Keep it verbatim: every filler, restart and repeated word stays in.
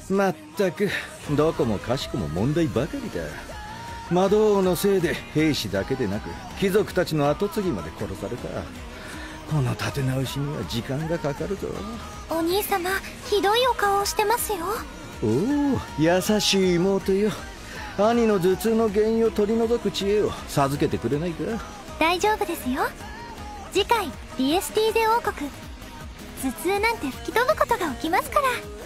まったくどこもかしこも問題ばかりだ。魔導王のせいで兵士だけでなく貴族たちの跡継ぎまで殺された。この立て直しには時間がかかるぞ。 お兄様、ひどいお顔をしてますよ。 おお、優しい妹よ。兄の頭痛の原因を取り除く知恵を授けてくれないか。 大丈夫ですよ。次回 ディーエスティーゼ 王国、頭痛なんて吹き飛ぶことが起きますから。